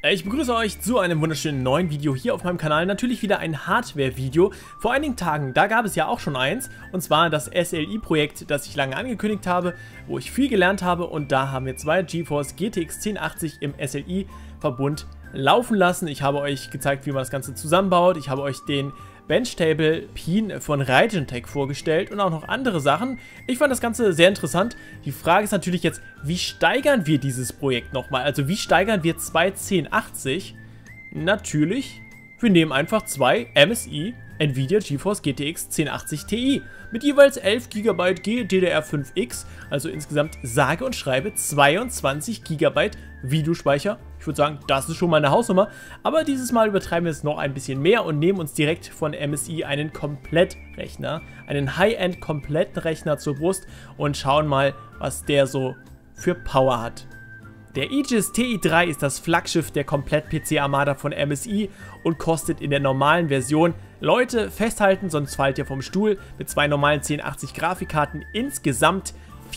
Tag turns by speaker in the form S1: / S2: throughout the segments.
S1: Ich begrüße euch zu einem wunderschönen neuen Video hier auf meinem Kanal. Natürlich wieder ein Hardware-Video. Vor einigen Tagen, da gab es ja auch schon eins, und zwar das SLI-Projekt, das ich lange angekündigt habe, wo ich viel gelernt habe, und da haben wir zwei GeForce GTX 1080 im SLI-Verbund laufen lassen. Ich habe euch gezeigt, wie man das Ganze zusammenbaut. Ich habe euch den Benchtable Pin von Raijentech vorgestellt und auch noch andere Sachen. Ich fand das Ganze sehr interessant. Die Frage ist natürlich jetzt, wie steigern wir dieses Projekt nochmal? Also wie steigern wir zwei 1080? Natürlich, wir nehmen einfach zwei MSI Nvidia GeForce GTX 1080 Ti mit jeweils 11 GB GDDR5X, also insgesamt sage und schreibe 22 GB Videospeicher. Ich würde sagen, das ist schon mal eine Hausnummer, aber dieses Mal übertreiben wir es noch ein bisschen mehr und nehmen uns direkt von MSI einen Komplettrechner, einen High-End-Komplettrechner zur Brust und schauen mal, was der so für Power hat. Der Aegis TI3 ist das Flaggschiff der Komplett-PC-Armada von MSI und kostet in der normalen Version, Leute, festhalten, sonst fallt ihr vom Stuhl, mit zwei normalen 1080 Grafikkarten insgesamt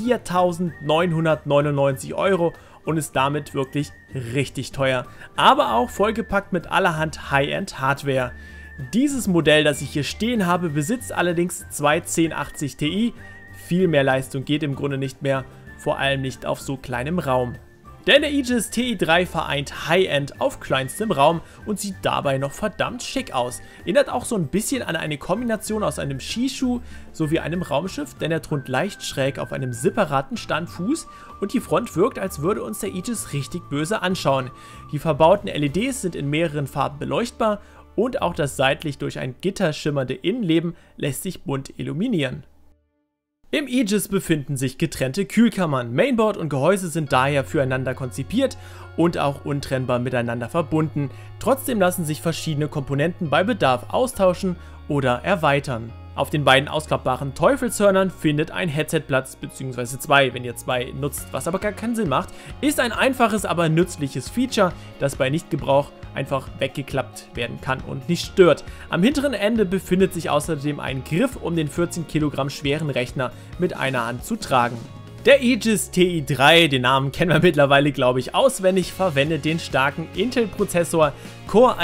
S1: 4.999 € und ist damit wirklich richtig teuer, aber auch vollgepackt mit allerhand High-End-Hardware. Dieses Modell, das ich hier stehen habe, besitzt allerdings zwei 1080 Ti, viel mehr Leistung geht im Grunde nicht mehr, vor allem nicht auf so kleinem Raum. Denn der Aegis TI3 vereint High-End auf kleinstem Raum und sieht dabei noch verdammt schick aus. Erinnert auch so ein bisschen an eine Kombination aus einem Skischuh sowie einem Raumschiff, denn er thront leicht schräg auf einem separaten Standfuß und die Front wirkt, als würde uns der Aegis richtig böse anschauen. Die verbauten LEDs sind in mehreren Farben beleuchtbar und auch das seitlich durch ein Gitter schimmernde Innenleben lässt sich bunt illuminieren. Im Aegis befinden sich getrennte Kühlkammern. Mainboard und Gehäuse sind daher füreinander konzipiert und auch untrennbar miteinander verbunden. Trotzdem lassen sich verschiedene Komponenten bei Bedarf austauschen oder erweitern. Auf den beiden ausklappbaren Teufelshörnern findet ein Headset Platz, beziehungsweise zwei, wenn ihr zwei nutzt, was aber gar keinen Sinn macht. Ist ein einfaches, aber nützliches Feature, das bei Nichtgebrauch einfach weggeklappt werden kann und nicht stört. Am hinteren Ende befindet sich außerdem ein Griff, um den 14 Kilogramm schweren Rechner mit einer Hand zu tragen. Der Aegis TI3, den Namen kennen wir mittlerweile, glaube ich, auswendig, verwendet den starken Intel-Prozessor Core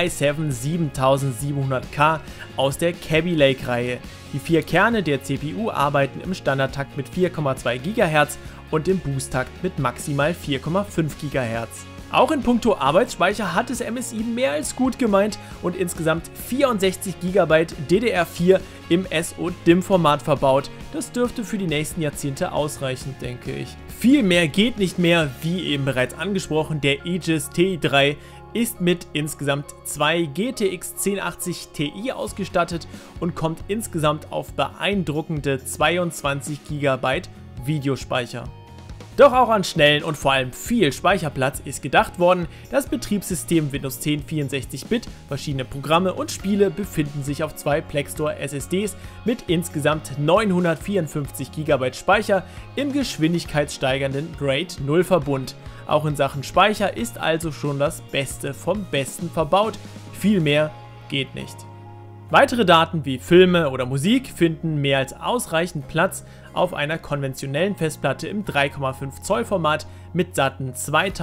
S1: i7-7700K aus der Kaby Lake-Reihe. Die 4 Kerne der CPU arbeiten im Standardtakt mit 4,2 GHz und im Boosttakt mit maximal 4,5 GHz. Auch in puncto Arbeitsspeicher hat es MSI mehr als gut gemeint und insgesamt 64 GB DDR4 im SO-DIMM-Format verbaut. Das dürfte für die nächsten Jahrzehnte ausreichen, denke ich. Viel mehr geht nicht mehr, wie eben bereits angesprochen. Der Aegis TI3 ist mit insgesamt zwei GTX 1080 Ti ausgestattet und kommt insgesamt auf beeindruckende 22 GB Videospeicher. Doch auch an schnellen und vor allem viel Speicherplatz ist gedacht worden. Das Betriebssystem Windows 10 64-Bit, verschiedene Programme und Spiele befinden sich auf zwei Plextor SSDs mit insgesamt 954 GB Speicher im geschwindigkeitssteigernden RAID 0 Verbund. Auch in Sachen Speicher ist also schon das Beste vom Besten verbaut. Viel mehr geht nicht. Weitere Daten wie Filme oder Musik finden mehr als ausreichend Platz auf einer konventionellen Festplatte im 3,5 Zoll Format mit satten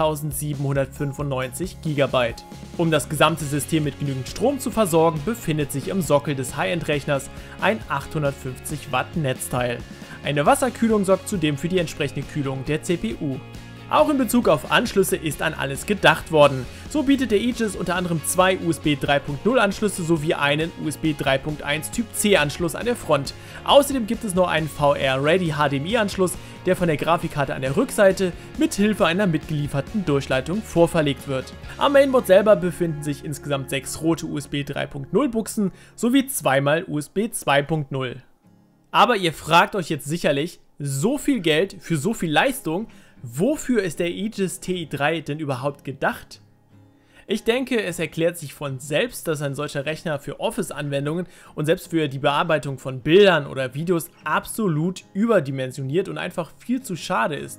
S1: 2795 GB. Um das gesamte System mit genügend Strom zu versorgen, befindet sich im Sockel des High-End-Rechners ein 850 Watt Netzteil. Eine Wasserkühlung sorgt zudem für die entsprechende Kühlung der CPU. Auch in Bezug auf Anschlüsse ist an alles gedacht worden. So bietet der Aegis unter anderem zwei USB 3.0 Anschlüsse sowie einen USB 3.1 Typ C Anschluss an der Front. Außerdem gibt es noch einen VR-Ready HDMI Anschluss, der von der Grafikkarte an der Rückseite mit Hilfe einer mitgelieferten Durchleitung vorverlegt wird. Am Mainboard selber befinden sich insgesamt 6 rote USB 3.0 Buchsen sowie zweimal USB 2.0. Aber ihr fragt euch jetzt sicherlich, so viel Geld für so viel Leistung, wofür ist der Aegis TI3 denn überhaupt gedacht? Ich denke, es erklärt sich von selbst, dass ein solcher Rechner für Office-Anwendungen und selbst für die Bearbeitung von Bildern oder Videos absolut überdimensioniert und einfach viel zu schade ist.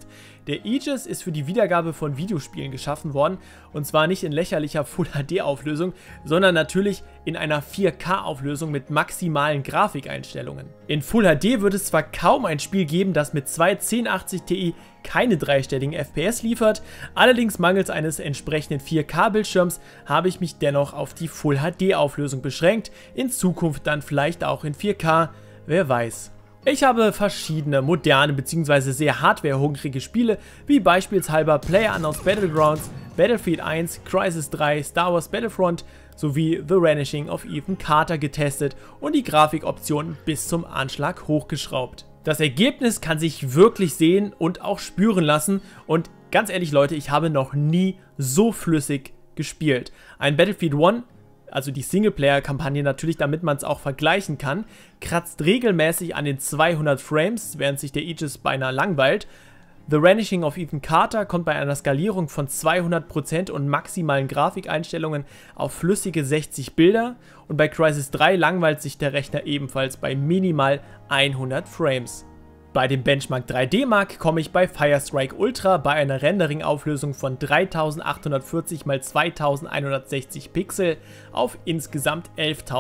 S1: Der Aegis ist für die Wiedergabe von Videospielen geschaffen worden, und zwar nicht in lächerlicher Full-HD-Auflösung, sondern natürlich in einer 4K-Auflösung mit maximalen Grafikeinstellungen. In Full-HD wird es zwar kaum ein Spiel geben, das mit zwei 1080 Ti keine dreistelligen FPS liefert, allerdings mangels eines entsprechenden 4K-Bildschirms habe ich mich dennoch auf die Full-HD-Auflösung beschränkt, in Zukunft dann vielleicht auch in 4K, wer weiß. Ich habe verschiedene moderne bzw. sehr hardwarehungrige Spiele, wie beispielsweise PlayerUnknown's Battlegrounds, Battlefield 1, Crysis 3, Star Wars Battlefront sowie The Vanishing of Ethan Carter getestet und die Grafikoptionen bis zum Anschlag hochgeschraubt. Das Ergebnis kann sich wirklich sehen und auch spüren lassen, und ganz ehrlich Leute, ich habe noch nie so flüssig gespielt. Ein Battlefield 1, also die Singleplayer-Kampagne natürlich, damit man es auch vergleichen kann, kratzt regelmäßig an den 200 Frames, während sich der Aegis beinahe langweilt. The Vanishing of Ethan Carter kommt bei einer Skalierung von 200% und maximalen Grafikeinstellungen auf flüssige 60 Bilder, und bei Crysis 3 langweilt sich der Rechner ebenfalls bei minimal 100 Frames. Bei dem Benchmark 3D Mark komme ich bei Firestrike Ultra bei einer Rendering-Auflösung von 3840 x 2160 Pixel auf insgesamt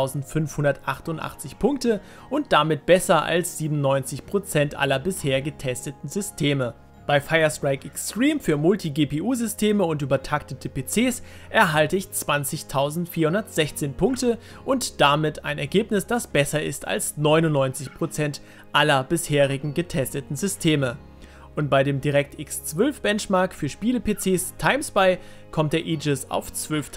S1: 11.588 Punkte und damit besser als 97% aller bisher getesteten Systeme. Bei Firestrike Extreme für Multi-GPU-Systeme und übertaktete PCs erhalte ich 20.416 Punkte und damit ein Ergebnis, das besser ist als 99% aller bisherigen getesteten Systeme. Und bei dem DirectX 12 Benchmark für Spiele-PCs TimeSpy kommt der Aegis auf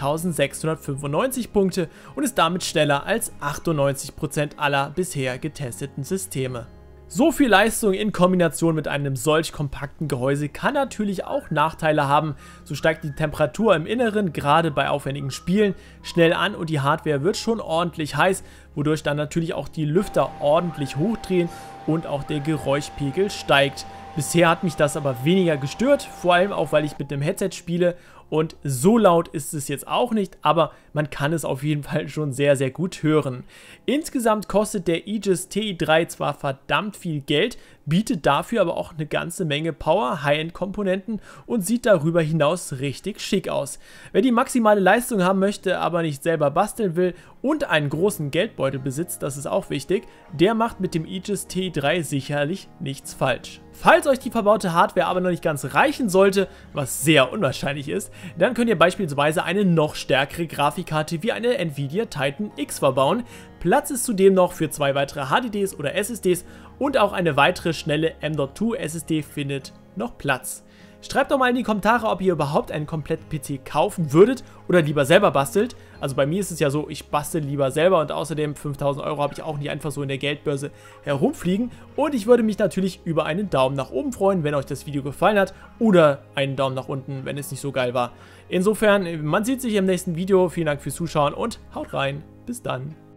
S1: 12.695 Punkte und ist damit schneller als 98% aller bisher getesteten Systeme. So viel Leistung in Kombination mit einem solch kompakten Gehäuse kann natürlich auch Nachteile haben. So steigt die Temperatur im Inneren, gerade bei aufwendigen Spielen, schnell an und die Hardware wird schon ordentlich heiß, wodurch dann natürlich auch die Lüfter ordentlich hochdrehen und auch der Geräuschpegel steigt. Bisher hat mich das aber weniger gestört, vor allem auch, weil ich mit dem Headset spiele, und so laut ist es jetzt auch nicht, aber man kann es auf jeden Fall schon sehr, sehr gut hören. Insgesamt kostet der Aegis TI3 zwar verdammt viel Geld, bietet dafür aber auch eine ganze Menge Power, High-End-Komponenten und sieht darüber hinaus richtig schick aus. Wer die maximale Leistung haben möchte, aber nicht selber basteln will und einen großen Geldbeutel besitzt, das ist auch wichtig, der macht mit dem Aegis TI3 sicherlich nichts falsch. Falls euch die verbaute Hardware aber noch nicht ganz reichen sollte, was sehr unwahrscheinlich ist, dann könnt ihr beispielsweise eine noch stärkere Grafikkarte wie eine Nvidia Titan X verbauen. Platz ist zudem noch für 2 weitere HDDs oder SSDs und auch eine weitere schnelle M.2 SSD findet noch Platz. Schreibt doch mal in die Kommentare, ob ihr überhaupt einen kompletten PC kaufen würdet oder lieber selber bastelt. Also bei mir ist es ja so, ich bastel lieber selber und außerdem 5.000 € habe ich auch nicht einfach so in der Geldbörse herumfliegen. Und ich würde mich natürlich über einen Daumen nach oben freuen, wenn euch das Video gefallen hat, oder einen Daumen nach unten, wenn es nicht so geil war. Insofern, man sieht sich im nächsten Video. Vielen Dank fürs Zuschauen und haut rein. Bis dann.